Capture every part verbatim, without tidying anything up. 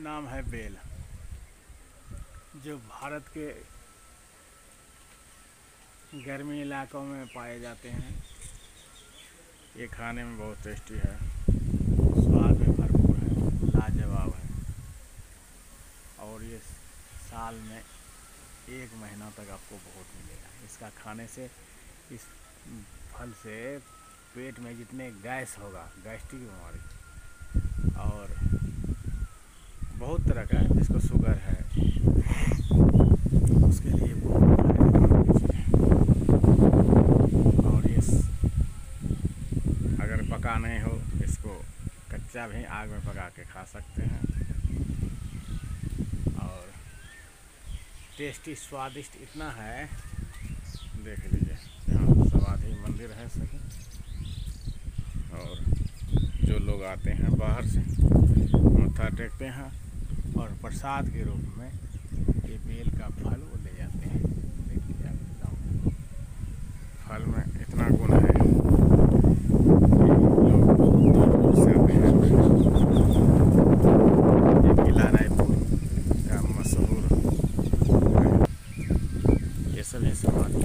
नाम है बेल, जो भारत के गर्मी इलाकों में पाए जाते हैं। ये खाने में बहुत टेस्टी है, स्वाद में भरपूर है, लाजवाब है। और ये साल में एक महीना तक आपको बहुत मिलेगा। इसका खाने से, इस फल से पेट में जितने गैस होगा, गैस्ट्रिक बीमारी और बहुत तरह का है, जिसको शुगर है उसके लिए बहुत फायदेमंद चीज़ है। और ये अगर पका नहीं हो, इसको कच्चा भी आग में पका के खा सकते हैं। और टेस्टी स्वादिष्ट इतना है, देख लीजिए। यहाँ समाधि मंदिर है सभी, और जो लोग आते हैं बाहर से मत्था टेकते हैं और प्रसाद के रूप में ये बेल का फल वो ले जाते हैं। देखिए आप, फल में इतना गुण है कि लोग बहुत दूर दूर से आते हैं। ये किला रायपुर का मशहूर है। ये सभी समाधि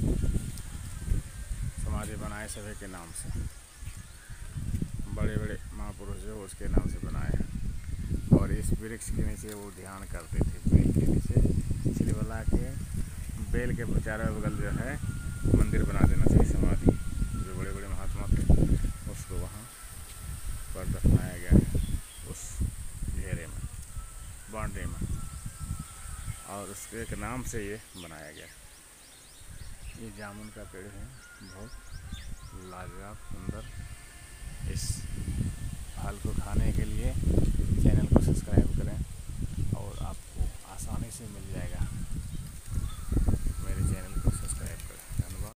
समाधि बनाए सभी के नाम से, बड़े बड़े महापुरुष जो उसके नाम से बनाए हैं। और इस वृक्ष के नीचे वो ध्यान करते थे, बेल के नीचे, इसलिए बोला कि बेल के चारों बगल जो है मंदिर बना देना चाहिए। समाधि जो बड़े बड़े महात्मा थे उसको वहाँ पर दफनाया गया है, उस घेरे में, बाउंड्री में, और उसके एक नाम से ये बनाया गया। ये जामुन का पेड़ है, बहुत लाजवाब सुंदर। इस फल को खाने के लिए चैनल को सब्सक्राइब करें और आपको आसानी से मिल जाएगा।